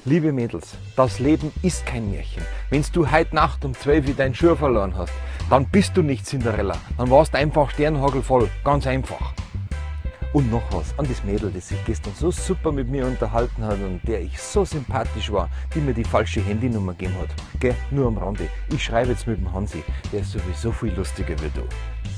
Liebe Mädels, das Leben ist kein Märchen. Wenn du heute Nacht um 12 Uhr deinen Schuh verloren hast, dann bist du nicht Cinderella. Dann warst du einfach sternhagelvoll. Ganz einfach. Und noch was, an das Mädel, das sich gestern so super mit mir unterhalten hat und der ich so sympathisch war, die mir die falsche Handynummer gegeben hat. Gell, nur am Rande. Ich schreibe jetzt mit dem Hansi, der ist sowieso viel lustiger wie du.